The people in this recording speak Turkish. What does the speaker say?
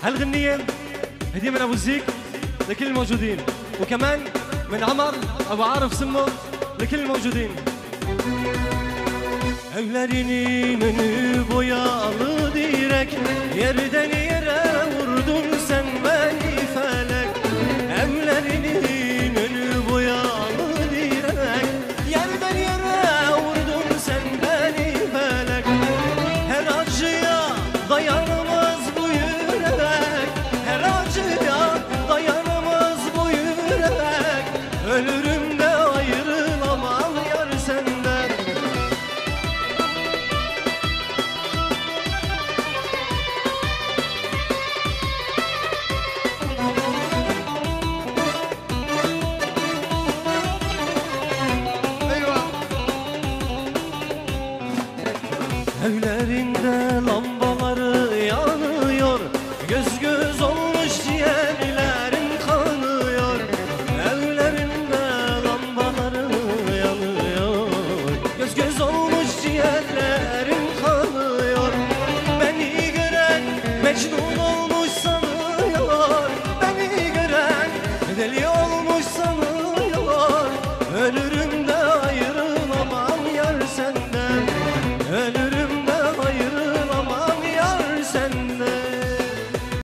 هالغنية هدية من أبو زيك لكل الموجودين، وكمان من عمر أبو عارف سمو لكل الموجودين. Evlerini boyalı direk yerden